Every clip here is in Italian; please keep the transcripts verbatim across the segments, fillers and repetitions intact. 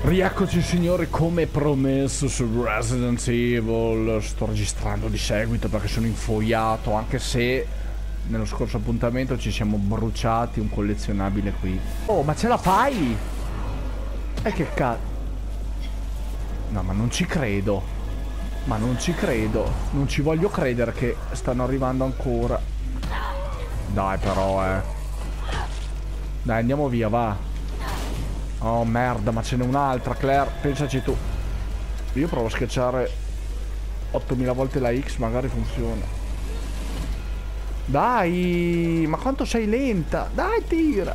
Rieccoci signori, come promesso su Resident Evil. Sto registrando di seguito perché sono infoiato, anche se nello scorso appuntamento ci siamo bruciati un collezionabile qui. Oh, ma ce la fai? E che cazzo? No, ma non ci credo. Ma non ci credo. Non ci voglio credere che stanno arrivando ancora. Dai però, eh. Dai, andiamo via, va. Oh merda, ma ce n'è un'altra, Claire, pensaci tu. Io provo a schiacciare ottomila volte la X, magari funziona. Dai, ma quanto sei lenta. Dai, tira.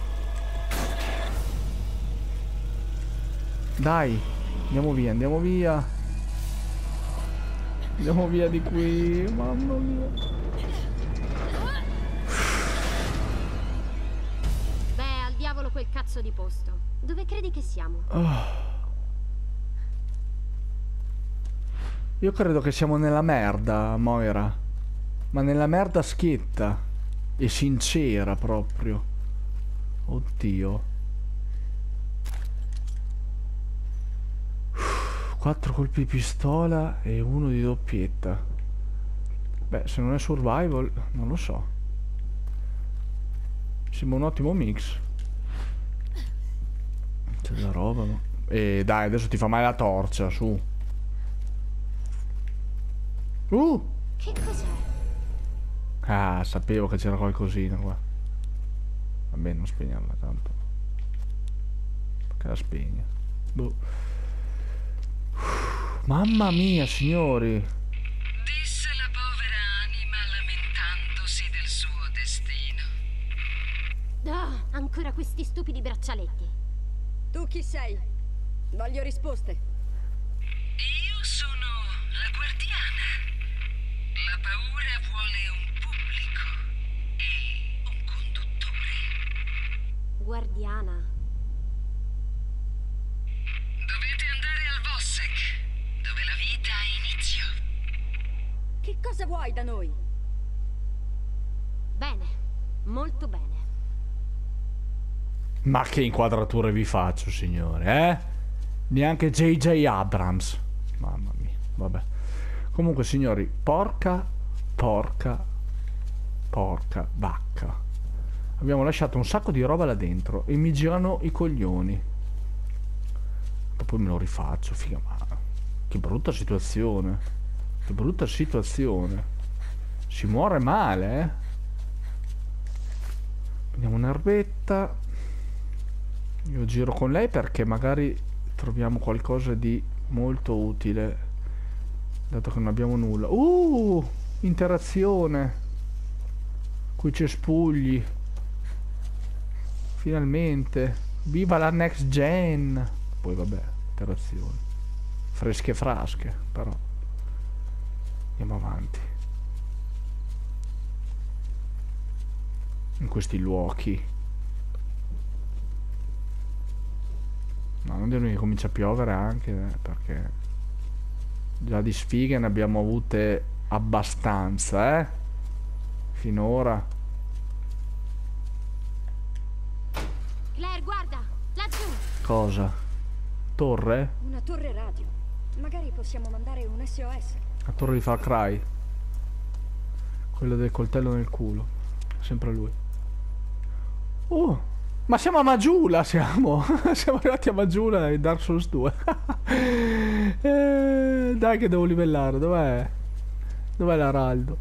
Dai, andiamo via, andiamo via. Andiamo via di qui, mamma mia. Beh, al diavolo quel cazzo di posto. Dove credi che siamo? Oh. Io credo che siamo nella merda, Moira. Ma nella merda schietta. E sincera proprio. Oddio. Quattro colpi di pistola e uno di doppietta. Beh, se non è survival, non lo so. Sembra un ottimo mix. C'è della roba, no? E dai, adesso ti fa male la torcia, su. Uh! Che cos'è? Ah, sapevo che c'era qualcosina qua. Va bene, non spegnerla tanto. Perché la spegne? Boh. Mamma mia, signori. Disse la povera anima lamentandosi del suo destino. Ah, ancora questi stupidi braccialetti. Tu chi sei? Voglio risposte. Io sono la guardiana. La paura vuole un pubblico e un conduttore. Guardiana. Dovete andare al Vossek, dove la vita ha inizio. Che cosa vuoi da noi? Bene, molto bene. Ma che inquadrature vi faccio, signore, eh? Neanche J J Abrams. Mamma mia, vabbè. Comunque, signori, porca, porca, porca vacca. Abbiamo lasciato un sacco di roba là dentro e mi girano i coglioni. Poi me lo rifaccio, figa, ma che brutta situazione. Che brutta situazione. Si muore male, eh? Prendiamo un'erbetta. Io giro con lei perché magari troviamo qualcosa di molto utile, dato che non abbiamo nulla. Uh, interazione. Qui cespugli. Finalmente. Viva la next gen. Poi vabbè, interazioni. Fresche frasche, però. Andiamo avanti. In questi luoghi. No, non dirmi che comincia a piovere anche, eh, perché già di sfighe ne abbiamo avute abbastanza, eh? Finora. Claire, guarda! Laggiù! Cosa? Torre? Una torre radio. Magari possiamo mandare un S O S. La torre di Far Cry. Quello del coltello nel culo. Sempre lui. Oh! Ma siamo a Majula, siamo. Siamo arrivati a Majula in Dark Souls due. eh, dai che devo livellare. Dov'è? Dov'è l'Araldo?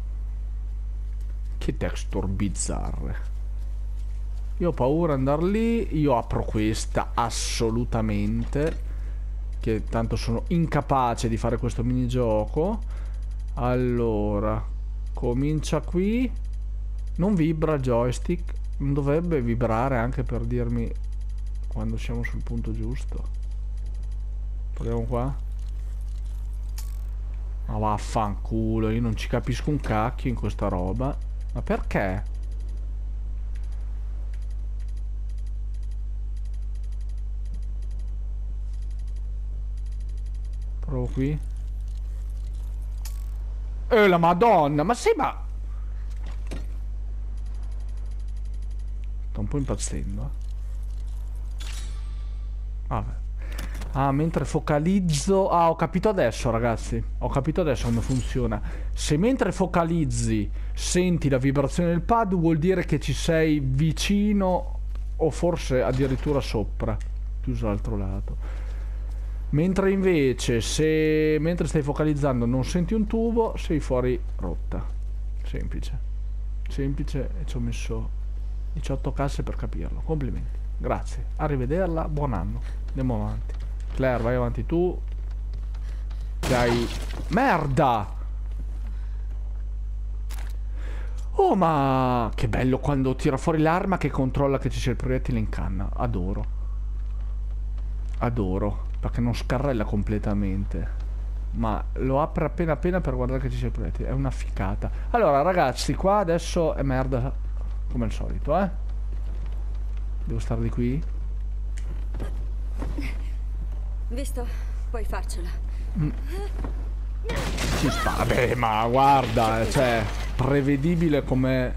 Che texture bizzarre. Io ho paura di andare lì. Io apro questa assolutamente. Che tanto sono incapace di fare questo minigioco. Allora, comincia qui. Non vibra il joystick. Non dovrebbe vibrare anche per dirmi quando siamo sul punto giusto. Proviamo qua. Ma vaffanculo, io non ci capisco un cacchio in questa roba. Ma perché? Provo qui. Eh la madonna, ma sì, ma... Sto un po' impazzendo, eh. Vabbè. Ah, mentre focalizzo... Ah, ho capito adesso, ragazzi. Ho capito adesso come funziona. Se mentre focalizzi senti la vibrazione del pad, vuol dire che ci sei vicino o forse addirittura sopra. Chiuso l'altro lato. Mentre invece, se mentre stai focalizzando non senti un tubo, sei fuori rotta. Semplice. Semplice, e ci ho messo diciotto casse per capirlo. Complimenti. Grazie. Arrivederla. Buon anno. Andiamo avanti. Claire, vai avanti tu. Che hai... Merda! Oh, ma... Che bello quando tira fuori l'arma che controlla che ci sia il proiettile in canna. Adoro. Adoro. Perché non scarrella completamente. Ma lo apre appena appena per guardare che ci sia il proiettile. È una ficata. Allora, ragazzi, qua adesso è merda. Come al solito, eh. Devo stare di qui. Visto? Puoi farcela. Mm. Ci sta. Beh, ma guarda, cioè, prevedibile come...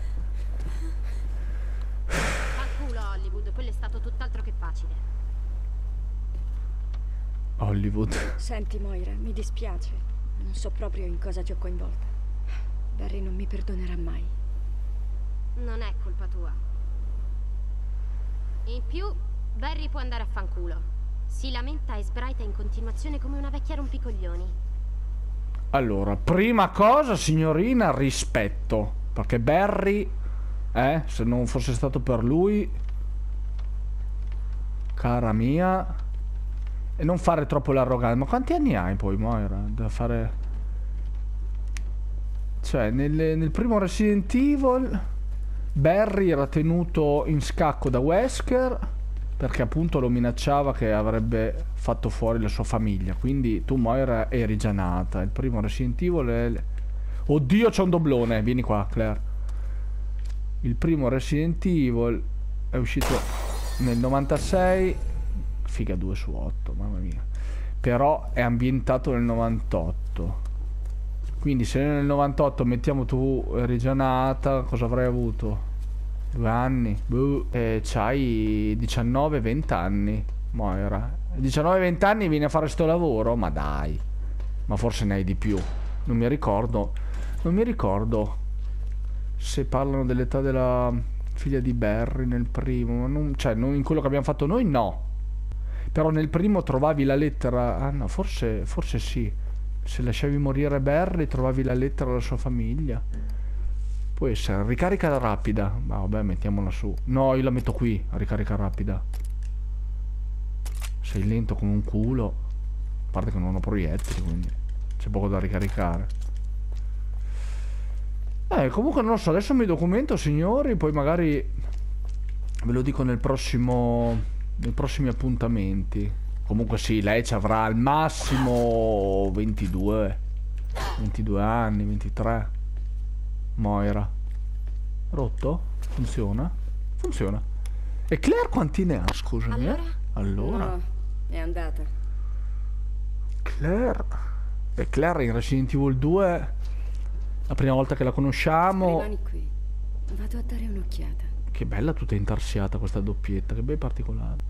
Al culo, Hollywood, quello è stato tutt'altro che facile. Hollywood. Senti, Moira, mi dispiace. Non so proprio in cosa ti ho coinvolta. Barry non mi perdonerà mai. Non è colpa tua. In più, Barry può andare a fanculo. Si lamenta e sbraita in continuazione come una vecchia rompicoglioni. Allora, prima cosa, signorina, rispetto. Perché Barry, eh, se non fosse stato per lui, cara mia, e non fare troppo l'arrogante. Ma quanti anni hai poi, Moira? Da fare... Cioè, nel, nel primo Resident Evil, Barry era tenuto in scacco da Wesker perché appunto lo minacciava che avrebbe fatto fuori la sua famiglia. Quindi tu, Moira, eri già nata. Il primo Resident Evil è... Oddio, c'è un doblone. Vieni qua, Claire. Il primo Resident Evil è uscito nel novantasei. Figa, due su otto, mamma mia. Però è ambientato nel novantotto. Quindi se nel novantotto mettiamo tu eri già nata, cosa avrai avuto? Due anni? Buh. E c'hai diciannove venti anni, Moira. diciannove venti anni vieni a fare sto lavoro? Ma dai. Ma forse ne hai di più. Non mi ricordo. Non mi ricordo se parlano dell'età della figlia di Barry nel primo. Non, cioè, non in quello che abbiamo fatto noi, no. Però nel primo trovavi la lettera. Ah no, forse, forse sì. Se lasciavi morire Barry trovavi la lettera alla sua famiglia. Può essere. Ricarica rapida. Ma vabbè, mettiamola su. No, io la metto qui a ricarica rapida. Sei lento come un culo. A parte che non ho proiettili, quindi c'è poco da ricaricare. Eh, comunque non lo so. Adesso mi documento, signori. Poi magari ve lo dico nel prossimo... nei prossimi appuntamenti. Comunque sì, lei ci avrà al massimo ventidue ventidue anni, ventitré. Moira. Rotto? Funziona? Funziona. E Claire quanti ne ha, scusami? Allora? Eh? Allora? No, è andata. Claire. E Claire in Resident Evil due, la prima volta che la conosciamo. Rimani qui. Vado a dare un'occhiata. Che bella tutta intarsiata questa doppietta, che bei particolari.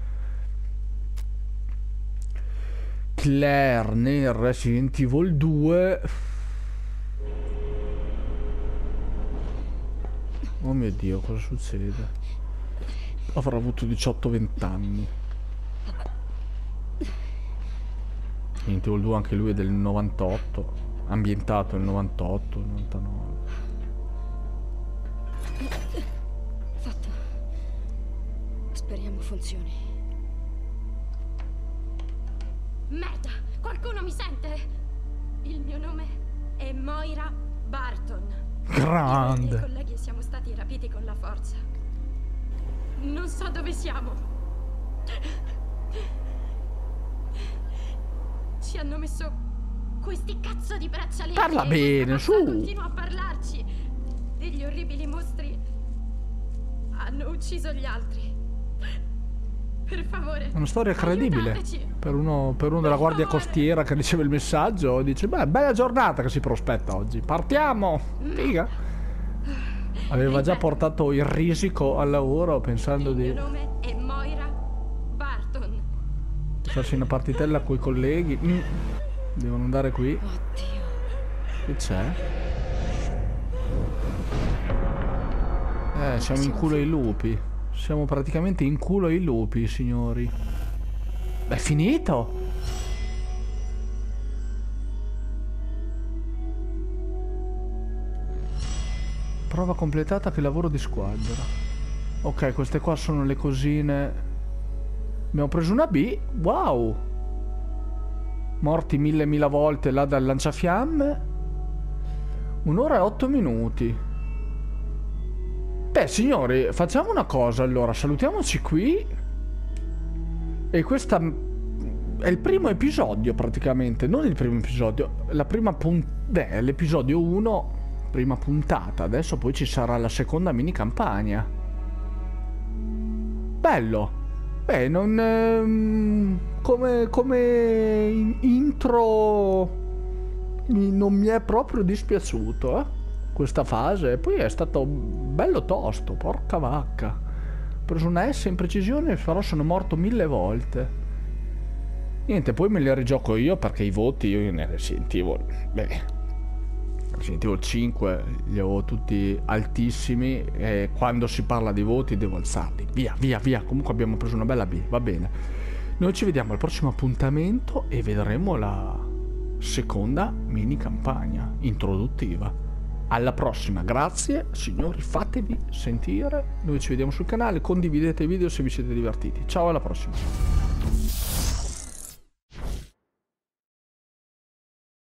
Claire nel Resident Evil due. Oh mio Dio, cosa succede? Avrà avuto diciotto venti anni. Resident Evil due anche lui è del novantotto. Ambientato nel novantotto, novantanove. Fatto. Speriamo funzioni. Merda! Qualcuno mi sente? Il mio nome è Moira Barton. Grande! Io e i miei colleghi siamo stati rapiti con la forza. Non so dove siamo. Ci hanno messo questi cazzo di braccialetti. Parla e bene, questa su! cosa continua a parlarci. Degli orribili mostri hanno ucciso gli altri. Per favore. È una storia credibile. Aiutateci. Per uno, per uno della Per guardia favore. costiera che riceve il messaggio, dice: beh, bella giornata che si prospetta oggi. Partiamo! Figa! Aveva già portato il risico al lavoro pensando Il di... mio nome è Moira Barton. farsi una partitella coi colleghi. Mm. Devono andare qui. Oddio. Che c'è? Eh, siamo in culo ai lupi. Siamo praticamente in culo ai lupi, signori. Beh, è finito! Prova completata, che lavoro di squadra. Ok, queste qua sono le cosine. Abbiamo preso una B. Wow! Morti mille mila volte là dal lanciafiamme. Un'ora e otto minuti. Beh, signori, facciamo una cosa allora. Salutiamoci qui. E questa è il primo episodio praticamente. Non il primo episodio. La prima puntata. L'episodio uno. Prima puntata. Adesso poi ci sarà la seconda mini campagna. Bello. Beh, non... Ehm, come, come in- intro non mi è proprio dispiaciuto, eh? Questa fase. Poi è stato bello tosto, porca vacca. Ho preso una S in precisione e farò sono morto mille volte. Niente, poi me li rigioco io perché i voti io ne sentivo... Beh... Resident Evil cinque li avevo tutti altissimi e quando si parla di voti devo alzarli. Via, via, via. Comunque abbiamo preso una bella B, va bene. Noi ci vediamo al prossimo appuntamento e vedremo la seconda mini campagna introduttiva. Alla prossima, grazie signori, fatevi sentire. Noi ci vediamo sul canale, condividete i video se vi siete divertiti. Ciao, alla prossima.